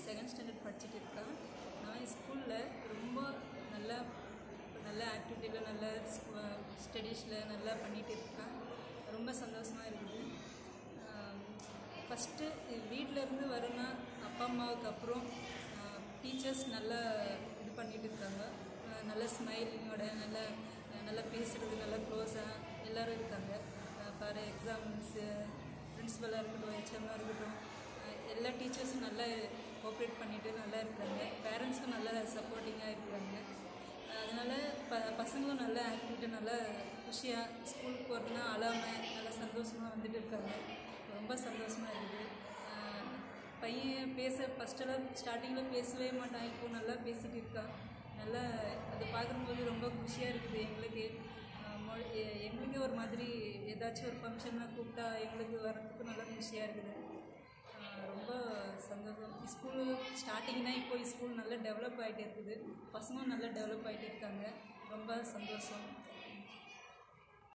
Second standard படிச்சுட்டு இருக்கான். நான் ஸ்கூலில் ரொம்ப நல்ல ஆக்டிவிட்டியில் நல்ல ஸ்டடீஸில் நல்லா பண்ணிகிட்டு இருக்கான். ரொம்ப சந்தோஷமாக இருக்குது. ஃபஸ்ட்டு வீட்டிலேருந்து வரேன்னா அப்பா அம்மாவுக்கு அப்புறம் டீச்சர்ஸ் நல்லா இது பண்ணிகிட்டு இருக்காங்க. நல்ல ஸ்மைலிங்கோட நல்லா பேசுகிறது, நல்லா க்ளோஸாக எல்லோரும் இருக்காங்க. ஃபார் எக்ஸாம்பிள்ஸு பிரின்ஸிபலாக இருக்கட்டும், ஹெச்எம்மாக இருக்கட்டும், எல்லா டீச்சர்ஸும் நல்லா கோஆப்ரேட் பண்ணிவிட்டு நல்லா இருக்கிறாங்க. பேரண்ட்ஸும் நல்லா சப்போர்ட்டிங்காக இருக்கிறாங்க. அதனால் பசங்களும் நல்ல ஆக்டிவிட்டி நல்லா குஷியாக ஸ்கூலுக்கு போகிறதுனா அழாமல் நல்லா சந்தோஷமாக வந்துட்டு இருக்காங்க. ரொம்ப சந்தோஷமாக இருக்குது. பையன் ஃபஸ்ட்டெல்லாம் ஸ்டார்டிங்கில் பேசவே மாட்டான். இப்போது நல்லா பேசிகிட்டு இருக்கான். நல்லா அதை பார்க்கும்போது ரொம்ப குஷியாக இருக்குது எங்களுக்கே ஒரு மாதிரி ஏதாச்சும் ஒரு ஃபங்க்ஷனாக கூப்பிட்டா எங்களுக்கு வர்றதுக்கு நல்லா குஷியாக இருக்குது. ரொம்ப சந்தோஷம். ஸ்கூலு ஸ்டார்டிங்னா இப்போ ஸ்கூல் நல்லா டெவலப் ஆகிட்டே இருக்குது. பசங்களும் நல்லா டெவலப் ஆகிட்டே இருக்காங்க. ரொம்ப சந்தோஷம்.